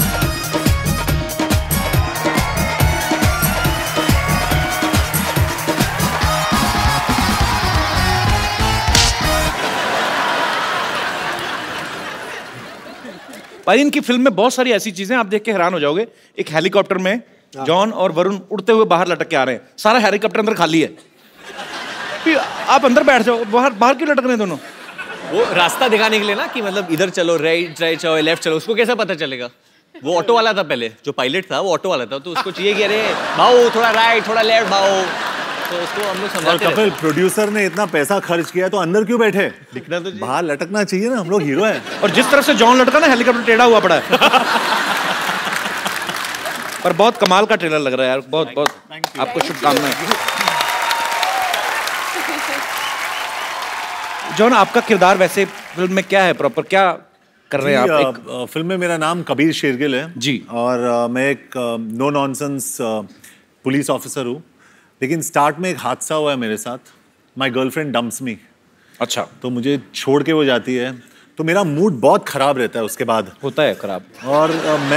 भाई इनकी फिल्म में बहुत सारी ऐसी चीजें आप देख के हैरान हो जाओगे। एक हेलीकॉप्टर में जॉन और वरुण उड़ते हुए बाहर लटक के आ रहे हैं, सारा हेलीकॉप्टर अंदर खाली है। फिर आप अंदर बैठ जाओ, बाहर क्यों लटक रहे हैं दोनों? वो रास्ता दिखाने के लिए ना कि मतलब इधर चलो, राइट चलो, लेफ्ट चलो। उसको कैसा पता चलेगा? वो ऑटो वाला था पहले, जो पायलट था वो ऑटो वाला था, तो उसको चाहिए कि अरे भाओ थोड़ा राइट थोड़ा लेफ्ट भाओ, तो उसको हम लोग समझाते और कपिल प्रोड्यूसर ने इतना पैसा खर्च किया तो अंदर क्यों बैठे? दिखना तो बाहर लटकना चाहिए ना, हम लोग हीरो हैं। और जिस तरफ से जॉन लटका ना, हेलीकॉप्टर टेढ़ा हुआ पड़ा है। पर बहुत कमाल का ट्रेलर लग रहा है यार, बहुत बहुत आपको शुभकामनाएं। जॉन आपका किरदार वैसे फिल्म में क्या है, प्रॉपर क्या कर रहे हैं आप? फिल्म में मेरा नाम कबीर शेरगिल है जी, और मैं एक नो नॉनसेंस पुलिस ऑफिसर हूँ। लेकिन स्टार्ट में एक हादसा हुआ है मेरे साथ। My girlfriend dumps me. अच्छा। तो मुझे छोड़ के वो जाती है, तो मेरा मूड बहुत खराब रहता है उसके बाद। होता है खराब। और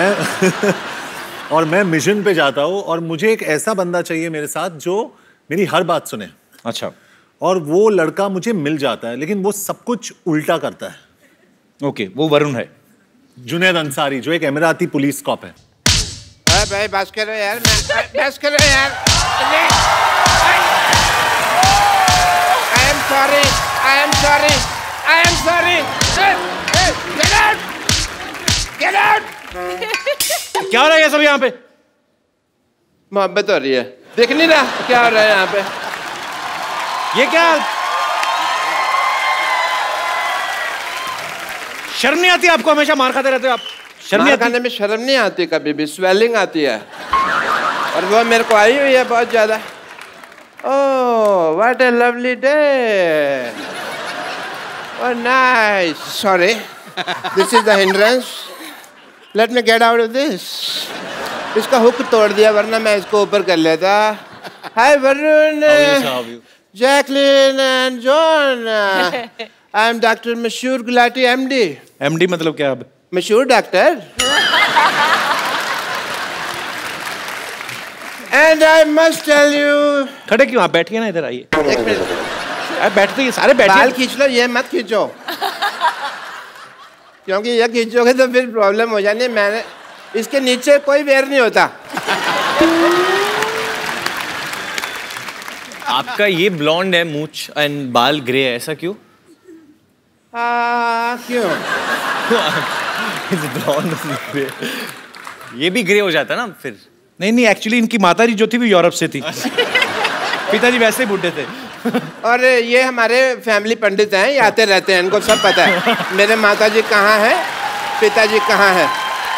मैं मिशन पे जाता हूँ और मुझे एक ऐसा बंदा चाहिए मेरे साथ जो मेरी हर बात सुने। अच्छा। और वो लड़का मुझे मिल जाता है, लेकिन वो सब कुछ उल्टा करता है। ओके, वो वरुण है। जुनैद अंसारी, जो एक एमिराती पुलिस कॉप है। भाई बस करो यार, बस करो यार। I am sorry. Get out! क्या हो रहा है ये सब यहाँ पे? मोहब्बत हो रही है, देख नहीं रहा क्या हो रहा है यहाँ पे? ये क्या? शर्म नहीं आती आपको? हमेशा मार खाते रहते हो आप। शर्म नहीं मार खाने में शर्म नहीं आती, कभी भी स्वेलिंग आती है, और वो मेरे को आई हुई है बहुत ज्यादा। Oh what a lovely day, oh nice, sorry this is the hindrance, let me get out of this. इसका हुक तोड़ दिया, वरना मैं इसको ऊपर कर लेता। Hi Varun, Jacqueline and John, I am doctor Mashhoor Gulati MD. MD मतलब क्या? अब मशहूर doctor. And I must tell you. खड़े क्यों आप? बैठिए ना, इधर आइए। एक मिनट, बैठते ही सारे बैठिए। बाल खींच लो, ये मत खींचो, क्योंकि ये खींचोगे तो फिर प्रॉब्लम हो जानी है। मैंने इसके नीचे कोई वेयर नहीं होता। आपका ये ब्लॉन्ड है मूंछ एंड बाल ग्रे है, ऐसा क्यों? क्यों? ब्लॉन्ड ये भी ग्रे हो जाता है ना फिर? नहीं, एक्चुअली इनकी माताजी जो थी वो यूरोप से थी। पिताजी वैसे ही बूढ़े थे। और ये हमारे फैमिली पंडित हैं, ये आते रहते हैं, इनको सब पता है मेरे माताजी कहाँ है, पिताजी कहाँ है।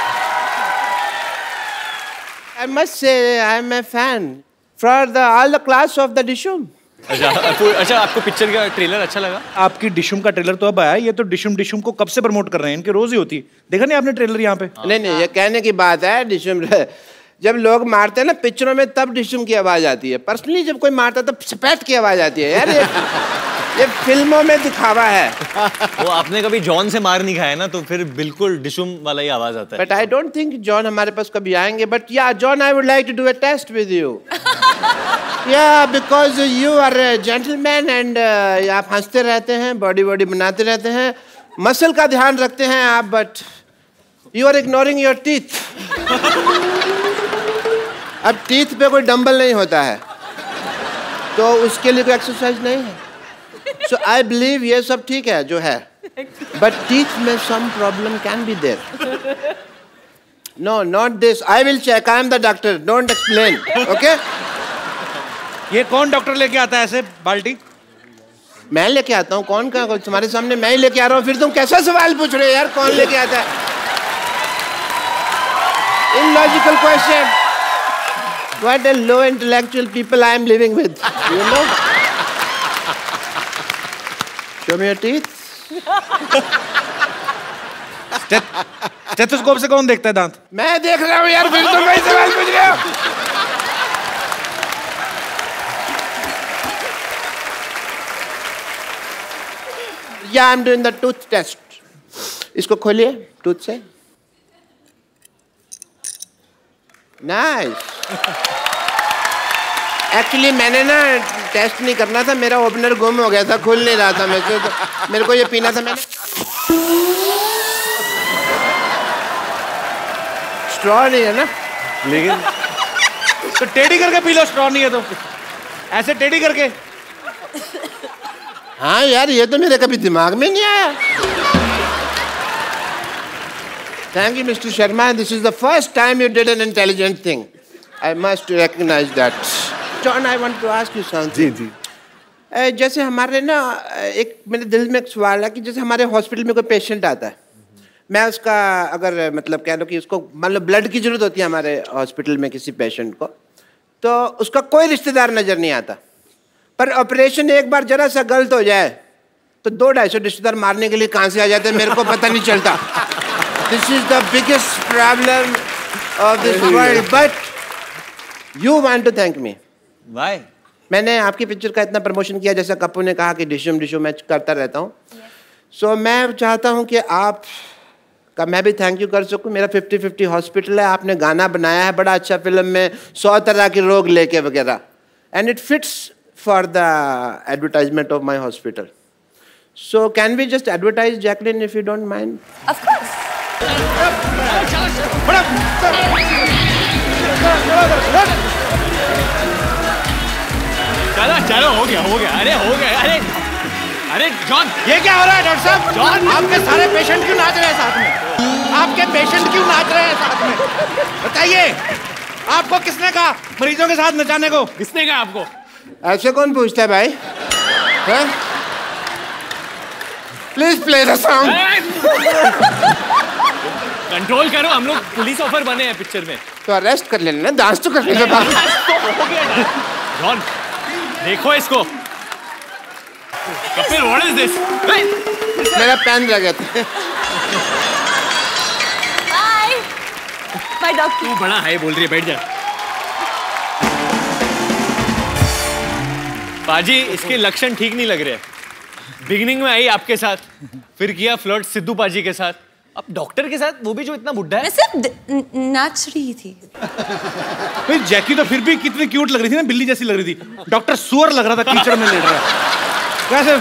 I must say I am a fan for all the class of the Dishum. अच्छा, आपको पिक्चर का ट्रेलर अच्छा लगा? आपकी डिशुम का ट्रेलर तो अब आया, ये तो डिशुम को कब से प्रमोट कर रहे हैं, इनके रोज ही होती है। देखा नहीं आपने ट्रेलर यहाँ पे? नहीं, ये कहने की बात है। डिशुम जब लोग मारते हैं ना पिक्चरों में, तब डिशुम की आवाज आती है। पर्सनली जब कोई मारता है तब स्पैट की आवाज आती है। यार ये फिल्मों में दिखावा है। वो आपने कभी जॉन से मार नहीं खाया ना, तो फिर बिल्कुल डिशुम वाला ही आवाज आता है। But I don't think John हमारे पास कभी आएंगे। But yeah John, I would like to do a test with you. Yeah because you are a gentleman and आप हंसते रहते हैं, बॉडी बनाते रहते हैं, मसल का ध्यान रखते हैं आप, but you are ignoring your teeth. अब टीथ पे कोई डंबल नहीं होता है, तो उसके लिए कोई एक्सरसाइज नहीं है। सो आई बिलीव ये सब ठीक है जो है, बट टीथ में some problem can be there. No, not this, I will check, I am the doctor, don't explain, okay? ये कौन डॉक्टर लेके आता है ऐसे बाल्टी? मैं लेके आता हूँ। कौन का? तुम्हारे सामने मैं ही लेके आ रहा हूँ। फिर तुम कैसा सवाल पूछ रहे हो यार, कौन लेके आता है? Illogical question. What a low intellectual people I am living with, you know? Show me your teeth. Stethoscope से कौन देखता है दांत? मैं देख रहा हूँ यार, फिर तुम कई सवाल पूछ रहे हो। Yeah, I'm doing the tooth test. इसको खोलिए टूथ से। नाइस। एक्चुअली मैंने ना टेस्ट नहीं करना था, मेरा ओपनर गुम हो गया था, खुल नहीं रहा था मेरे से, तो मेरे को ये पीना था। मैंने स्ट्रॉ नहीं है ना, लेकिन तो टेढ़ी करके पी लो। स्ट्रॉ नहीं है तो ऐसे टेढ़ी करके। हाँ यार, ये तो मेरे कभी दिमाग में नहीं आया। Thank you, Mr. Sharma. This is the first time you did an intelligent thing. I must recognize that. John, I want to ask you something. जी। जैसे हमारे ना एक मेरे दिल में एक सवाल है कि जैसे हमारे हॉस्पिटल में कोई पेशेंट आता है, मैं उसका अगर मतलब कह लो कि उसको मान लो ब्लड की जरूरत होती है हमारे हॉस्पिटल में किसी पेशेंट को, तो उसका कोई रिश्तेदार नजर नहीं आता, पर ऑपरेशन एक बार जरा सा गलत हो जाए तो 200-250 रिश्तेदार मारने के लिए कहाँ से आ जाते हैं, मेरे को पता नहीं चलता। This is the biggest problem of this world. But you want to thank me. Why? मैंने आपकी पिक्चर का इतना प्रमोशन किया, जैसा कप्पू ने कहा कि डिशुम मैं करता रहता हूँ। So मैं चाहता हूँ कि आप का मैं भी थैंक यू कर सकूँ। मेरा 50-50 हॉस्पिटल है, आपने गाना बनाया है बड़ा अच्छा फिल्म में, 100 तरह के रोग लेके वगैरह, and it fits for the advertisement of my hospital. So can we just advertise Jacqueline if you don't mind? Of course. चलो हो गया। अरे जॉन, ये क्या हो रहा है डॉक्टर साहब? जॉन, आपके सारे पेशेंट क्यों नाच रहे हैं साथ में? आपके पेशेंट क्यों नाच रहे हैं साथ में? बताइए, आपको किसने कहा मरीजों के साथ नचाने को? किसने कहा आपको? ऐसे कौन पूछता है भाई? है? Please play the song. Control करो, हम लोग पुलिस ऑफर बने हैं पिक्चर में। तो अरेस्ट कर लेना, डांस तो कर लेना। जॉन देखो इसको। Kapil what is this? मेरा पेन रह गया था। Bye bye doctor. तू बड़ा हाई बोल रही है, बैठ जा। पाजी इसके लक्षण ठीक नहीं लग रहे। बिगिनिंग में आई आपके साथ, फिर किया फ्लर्ट सिद्धू पाजी के साथ, अब डॉक्टर के साथ, वो भी जो इतना बुड्ढा है। मैं सिर्फ नाच रही थी। भाई जैकी तो फिर भी कितनी क्यूट लग रही थी ना, बिल्ली जैसी लग रही थी। डॉक्टर सुअर लग रहा था, कीचड़ में लेट रहा है। कैसे?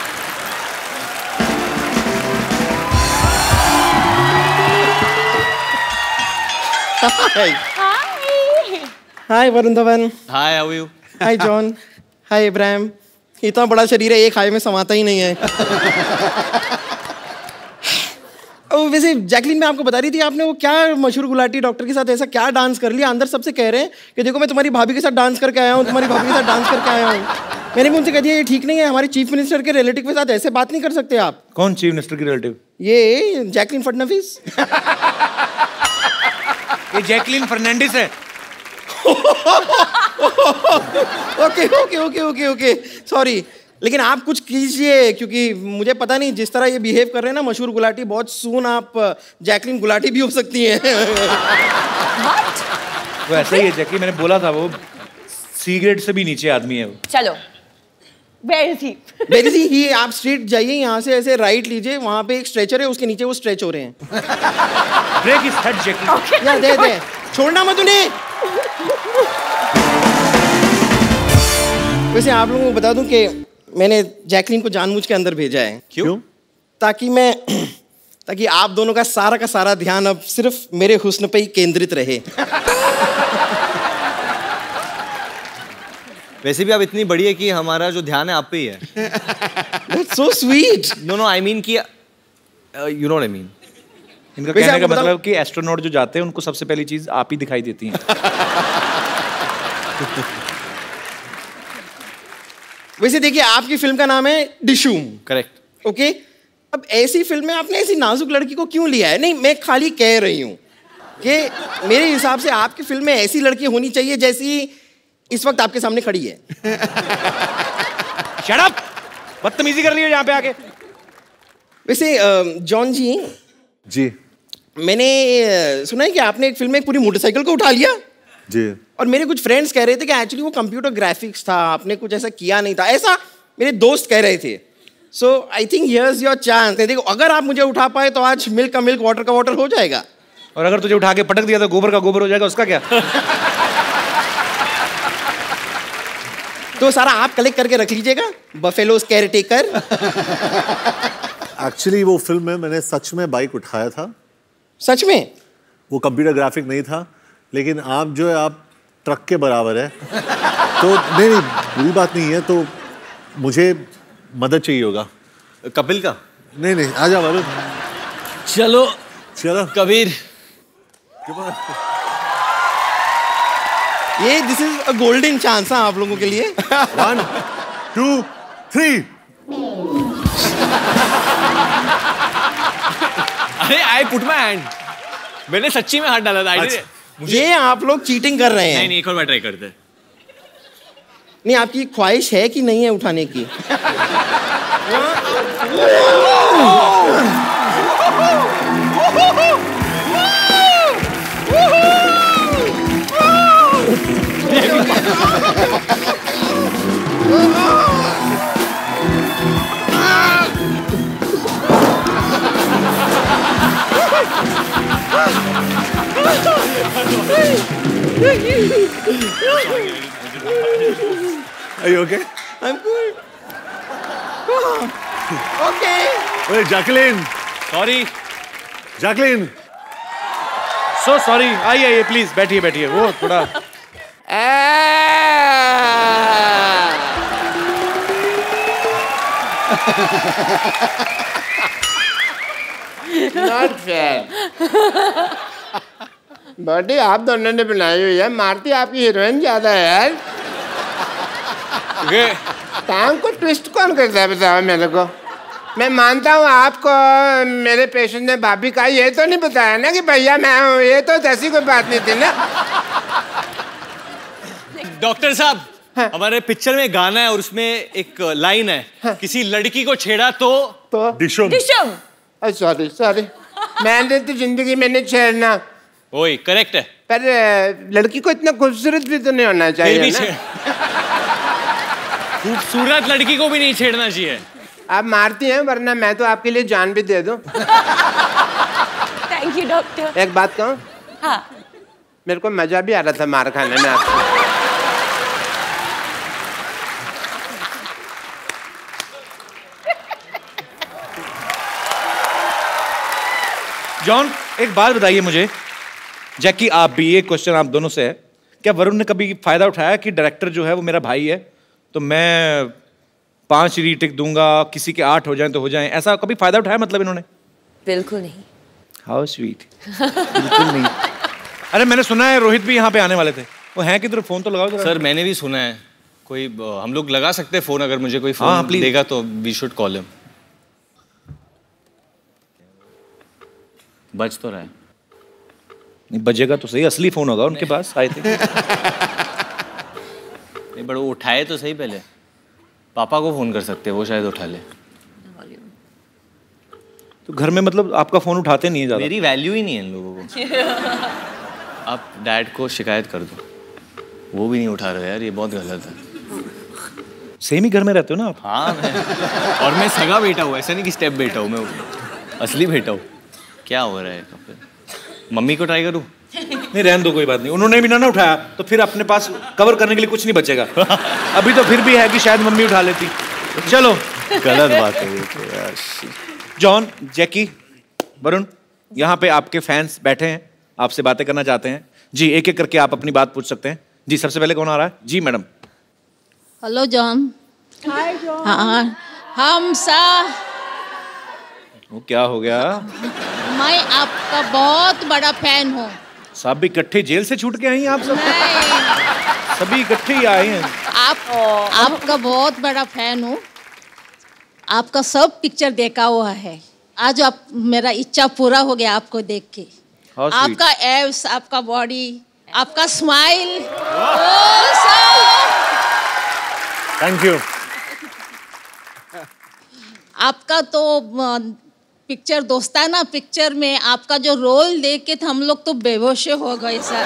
Hi Varun Dhawan. Hi how you? Hi John. Hi Ibrahim. इतना बड़ा शरीर है, एक हाय में समाता ही नहीं है। वैसे जैकलीन मैं आपको बता रही थी, आपने वो क्या मशहूर गुलाटी डॉक्टर के साथ ऐसा क्या डांस कर लिया? अंदर सबसे कह रहे हैं कि देखो मैं तुम्हारी भाभी के साथ डांस करके आया हूँ, तुम्हारी भाभी के साथ डांस करके आया हूँ। मैंने भी उनसे कह दिया ये ठीक नहीं है, हमारे चीफ मिनिस्टर के रिलेटिव के साथ ऐसे बात नहीं कर सकते आप। कौन चीफ मिनिस्टर की रिलेटिव? ये जैकलीन फडणवीस। ये जैकलीन फर्नांडिस है। Okay okay okay okay okay sorry, लेकिन आप कुछ कीजिए क्योंकि मुझे पता नहीं जिस तरह ये बिहेव कर रहे हैं ना मशहूर गुलाटी, बहुत सून आप जैकलीन गुलाटी भी हो सकती हैं। वो ऐसा ही है जैकी, मैंने बोला था वो सी ग्रेड से भी नीचे आदमी है वो। चलो Where is he? Where is he? आप स्ट्रीट जाइए, यहाँ से ऐसे राइट लीजिए, वहाँ पे एक स्ट्रेचर है, उसके नीचे वो स्ट्रेच हो रहे हैं। Break is head Jackie. या दे छोड़ना मत उन्हें। वैसे आप लोगों को बता दूं कि मैंने जैकलीन को जानबूझ के अंदर भेजा है। क्यों? ताकि आप दोनों का सारा ध्यान अब सिर्फ मेरे हुस्न पे ही केंद्रित रहे। वैसे भी आप इतनी बड़ी है कि हमारा जो ध्यान है आप पे ही है। That's so sweet. No, I mean कि you know what I mean. इनका कहने का मतलब कि एस्ट्रोनॉट जो जाते हैं उनको सबसे पहली चीज आप ही दिखाई देती हैं। वैसे देखिए आपकी फिल्म का नाम है डिशूम। करेक्ट। ओके, अब ऐसी फिल्म में आपने ऐसी नाजुक लड़की को क्यों लिया है? नहीं, मैं खाली कह रही हूँ कि मेरे हिसाब से आपकी फिल्म में ऐसी लड़की होनी चाहिए जैसी इस वक्त आपके सामने खड़ी है। Shut up! बदतमीजी कर रही हो यहाँ पे आके। वैसे जॉन जी मैंने सुना है कि आपने एक फिल्म में एक पूरी मोटरसाइकिल को उठा लिया जी। और मेरे कुछ फ्रेंड्स कह रहे थे कि एक्चुअली वो कंप्यूटर ग्राफिक्स था, आपने कुछ ऐसा किया नहीं था, ऐसा मेरे दोस्त कह रहे थे। So I think here's your chance. देखो अगर आप मुझे उठा पाए तो आज मिल्क का मिल्क, वाटर का वाटर हो जाएगा। और अगर तुझे उठा के पटक दिया तो गोबर का गोबर हो जाएगा, उसका क्या? तो सारा आप कलेक्ट करके रख लीजिएगा, बफेलोस केयरटेकर। एक्चुअली वो फिल्म में मैंने सच में बाइक उठाया था। सच में? वो कंप्यूटर ग्राफिक नहीं था, लेकिन आप जो है आप ट्रक के बराबर है। तो नहीं बुरी बात नहीं है, तो मुझे मदद चाहिए होगा। कपिल का? नहीं आ जा वरुण। चलो कबीर। ये this is a golden chance है आप लोगों के लिए। 1 2 3। अरे आई पुट माय हैंड। मैंने सच्ची में हाथ डाला था। ये आप लोग चीटिंग कर रहे हैं। नहीं एक और बार ट्राई करते हैं। नहीं, आपकी ख्वाहिश है कि नहीं है उठाने की? Are you okay? I'm good. Okay. Hey, Jacqueline. Sorry Jacqueline. So sorry. आइए प्लीज बैठिए। वो थोड़ा नॉट फेयर। बॉडी आप दोनों ने बनाई हुई है, मारती आपकी हीरोइन ज्यादा है यार। टांग को ट्विस्ट कौन करता है बताओ मेरे को? मैं मानता हूँ आपको मेरे पेशेंट ने भाभी का ये तो नहीं बताया ना कि भैया मैं हूँ, ये तो ऐसी कोई बात नहीं थी ना। डॉक्टर साहब, हमारे पिक्चर में गाना है और उसमें एक लाइन है, किसी लड़की को छेड़ा तो डिशम। सॉरी सॉरी, मैंने तो जिंदगी में नहीं छेड़ना। वही करेक्ट है, पर लड़की को इतना खूबसूरत भी तो नहीं होना चाहिए ना। खूबसूरत लड़की को भी नहीं छेड़ना चाहिए। आप मारती हैं, वरना मैं तो आपके लिए जान भी दे दूं। Thank you doctor. एक बात कहूं? हाँ। मेरे को मजा भी आ रहा था मार खाने में आपसे। जॉन, एक बात बताइए मुझे, जैकी आप भी, ये क्वेश्चन आप दोनों से है, क्या वरुण ने कभी फायदा उठाया कि डायरेक्टर जो है वो मेरा भाई है तो मैं 5 रीटेक दूंगा, किसी के 8 हो जाएं तो हो जाएं, ऐसा कभी फायदा उठाया मतलब इन्होंने? बिल्कुल नहीं। How sweet. बिल्कुल नहीं। अरे मैंने सुना है रोहित भी यहाँ पे आने वाले थे, वो हैं किधर? फोन तो लगाओ। सर मैंने भी सुना है, कोई हम लोग लगा सकते हैं फोन, अगर मुझे कोई फोन देगा तो वी शुड कॉल हिम। बज तो रहा है। नहीं बजेगा तो सही, असली फोन होगा उनके पास आए थे। नहीं बड़ा उठाए तो सही, पहले पापा को फोन कर सकते हैं, वो शायद उठा ले। तो घर में मतलब आपका फोन उठाते नहीं है ज्यादा? मेरी वैल्यू ही नहीं है इन लोगों को। आप डैड को शिकायत कर दो, वो भी नहीं उठा रहे यार, ये बहुत गलत है। सेम ही घर में रहते हो ना आप? हाँ और मैं सगा बेटा हूँ, ऐसा नहीं कि स्टेप बेटा हूँ, मैं असली बेटा हूँ। क्या हो रहा है? मम्मी को ट्राई करूँ? नहीं रहने दो, कोई बात नहीं। उन्होंने भी ना उठाया तो फिर अपने पास कवर करने के लिए कुछ नहीं बचेगा। अभी तो फिर भी है कि शायद मम्मी उठा लेती। चलो गलत बात है ये तो यार। जॉन, जैकी, वरुण, यहाँ पे आपके फैंस बैठे हैं, आपसे बातें करना चाहते हैं। जी एक एक करके आप अपनी बात पूछ सकते हैं। जी सबसे पहले कौन आ रहा है? जी madam. Hello John. Hi John. हाँ हम सा। वो क्या हो गया? मैं आपका बहुत बड़ा फैन हूँ। सब भी इकट्ठे जेल से छूट के आई हैं आप सब? सभी इकट्ठे ही आए हैं। आपका बहुत बड़ा फैन हूँ, आपका सब पिक्चर देखा हुआ है। आज आप मेरा इच्छा पूरा हो गया आपको देख के। आपका एब्स, आपका बॉडी, आपका स्माइल। Thank you. आपका तो पिक्चर दोस्ताना पिक्चर में आपका जो रोल देख के हम लोग तो बेहोश हो गए सर।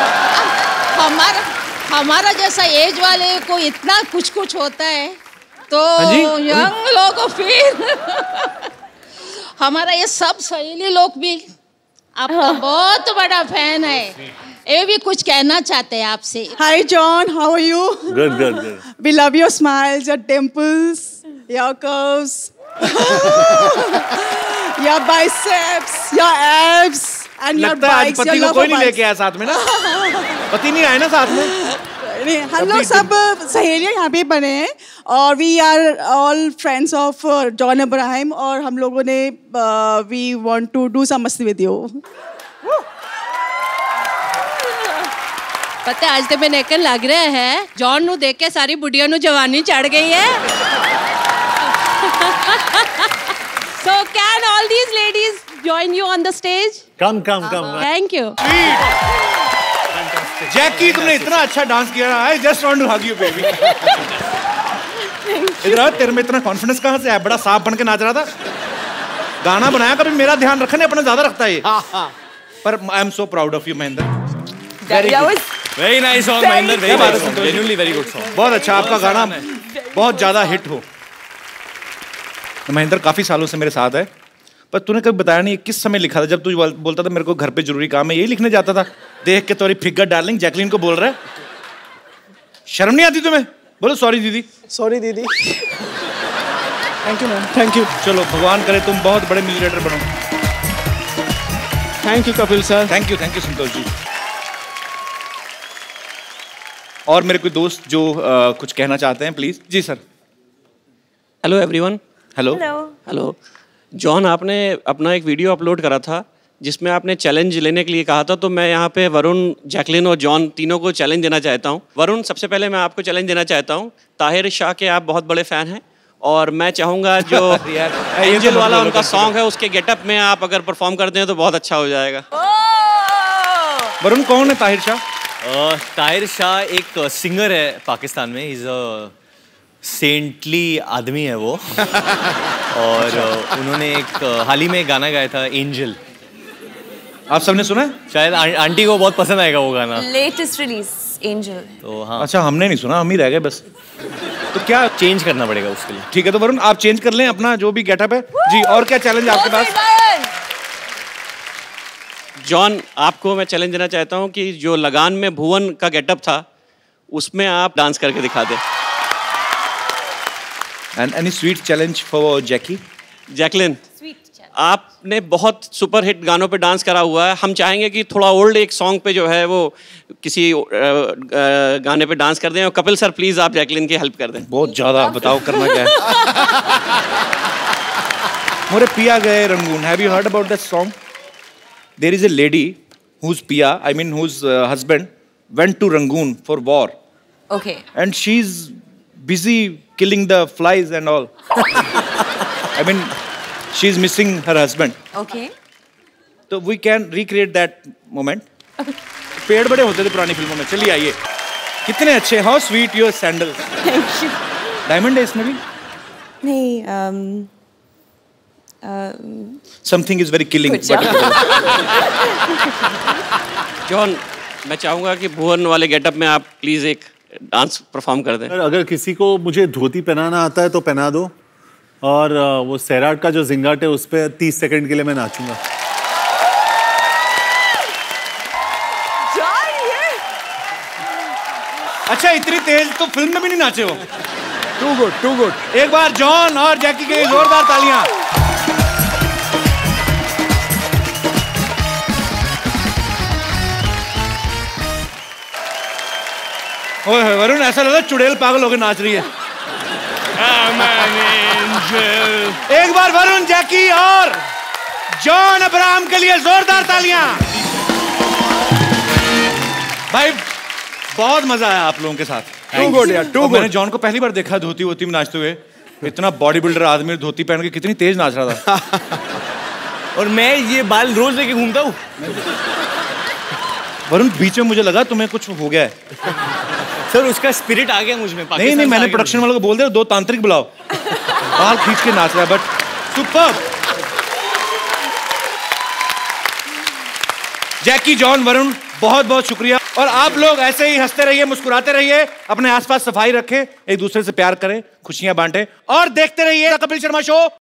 हमारा जैसा एज वाले को इतना कुछ कुछ होता है तो यंग लोगों फिर हमारा ये सब सहेली लोग भी आपका बहुत बड़ा फैन है, ये भी कुछ कहना चाहते हैं आपसे। Hi John, how are you? Good, good, good. We love your smiles, your dimples, your curves, your biceps, your abs, and your bikes. पति को कोई नहीं लेके आया साथ में ना? पति नहीं आए ना साथ में? हम लोग सब सहेलियां यहाँ पे बने हैं और we are all friends of John Abraham और हम लोगों ने we want to do some मस्ती विद यू। पता आज तो मैं नेकन लग रहा है, जॉन नु देख के सारी बुढ़िया नु जवानी चढ़ गई है। So can all these ladies join you on the stage? Come. Thank you. जैकी तुमने इतना अच्छा डांस किया ना, I just want to hug you baby। इधर तेरे में इतना कॉन्फिडेंस कहाँ से है? बड़ा सांप बन के नाच रहा था। गाना बनाया कभी मेरा ध्यान रखने अपना ज्यादा रखता है ये। पर I am so proud of you Mahendra. Very nice song Mahendra, very nice song, genuinely very good song। बहुत अच्छा, आपका गाना बहुत ज्यादा हिट हो। महेंद्र काफी सालों से मेरे साथ है, पर तूने कभी बताया नहीं किस समय लिखा था? जब तू बोलता था मेरे को घर पे जरूरी काम है, यही लिखने जाता था? देख के तुम्हारी फिगर डार्लिंग जैकलीन को बोल रहा है, शर्म नहीं आती तुम्हें? बोलो सॉरी दीदी। सॉरी दीदी। Thank you ma'am, thank you. चलो भगवान करे तुम बहुत बड़े म्यूजिक बनो। Thank you Kapil sir. Thank you Santosh ji. और मेरे कोई दोस्त जो कुछ कहना चाहते हैं प्लीज। जी sir. Hello everyone. Hello. John, आपने अपना एक वीडियो अपलोड करा था जिसमें आपने चैलेंज लेने के लिए कहा था, तो मैं यहाँ पे वरुण, जैकलीन और जॉन तीनों को चैलेंज देना चाहता हूँ। वरुण, सबसे पहले मैं आपको चैलेंज देना चाहता हूँ। ताहिर शाह के आप बहुत बड़े फ़ैन हैं और मैं चाहूंगा जो एंजल वाला उनका सॉन्ग है उसके गेटअप में आप अगर परफॉर्म करते हैं तो बहुत अच्छा हो जाएगा। वरुण, कौन है ताहिर शाह? ताहिर शाह एक सिंगर है पाकिस्तान में। इज अ सेंटली आदमी है वो। और उन्होंने एक हाल ही में गाना गाया था, एंजल। आप सबने सुना है? शायद आंटी को बहुत पसंद आएगा वो गाना। Latest release angel. तो हाँ। अच्छा, हमने नहीं सुना, हम ही रह गए बस। तो क्या चेंज करना पड़ेगा उसके लिए? ठीक है, तो वरुण आप चेंज कर लें अपना जो भी गेटअप है जी। और क्या चैलेंज आपके पास? जॉन, आपको मैं चैलेंज देना चाहता हूं कि जो लगान में भुवन का गेटअप था उसमें आप डांस करके दिखा दें। And any sweet challenge for Jackie? Jacqueline, आपने बहुत सुपर हिट गानों पे डांस करा हुआ है। हम चाहेंगे कि थोड़ा ओल्ड एक सॉन्ग पे जो है वो किसी गाने पे डांस कर दें। और कपिल सर प्लीज आप जैकलिन की हेल्प कर दें। बहुत ज्यादा, बताओ करना क्या है? मोरे पिया गए Rangoon. Have you heard about that song? There is a lady whose पिया, I mean whose husband went to Rangoon for war. Okay. And she's busy killing the flies and all. I mean, she's missing her husband. Okay. So we can recreate that moment. पेड़ बड़े होते थे पुरानी फिल्मों में। चलिए आइए। कितने अच्छे। How sweet your sandal. Thank you. Diamond है इसमें भी? नहीं, Something is very killing. John, मैं चाहूंगा कि भुवन वाले गेटअप में आप प्लीज एक डांस परफॉर्म कर दें। अगर किसी को मुझे धोती पहनाना आता है तो पहना दो। और वो सैराट का जो जिंगाट है उस पर 30 सेकंड के लिए मैं नाचूंगा। अच्छा, इतनी तेज तो फिल्म में भी नहीं नाचे वो। Too good, too good. एक बार जॉन और जैकी के लिए जोरदार तालियां। ओए वरुण, ऐसा लग रहा है चुड़ैल पागल होकर नाच रही है। एक बार वरुण, जैकी और जॉन अब्राहम के लिए जोरदार तालियां। भाई बहुत मजा आया आप लोगों के साथ। Too good यार, too good। मैंने जॉन को पहली बार देखा धोती वोती में नाचते हुए। इतना बॉडी बिल्डर आदमी धोती पहन के कितनी तेज नाच रहा था। और मैं ये बाल रोज लेके घूमता हूँ। वरुण, बीच में मुझे लगा तुम्हें कुछ हो गया है। सर, उसका स्पिरिट आ गया मुझ में। नहीं नहीं, मैंने प्रोडक्शन वालों को बोल दिया 2 तांत्रिक बुलाओ। बाल खींच के नाच रहा है, but superb. Jackie, John, Varun, बहुत बहुत शुक्रिया। और आप लोग ऐसे ही हंसते रहिए, मुस्कुराते रहिए, अपने आसपास सफाई रखें, एक दूसरे से प्यार करें, खुशियां बांटें और देखते रहिए कपिल शर्मा शो।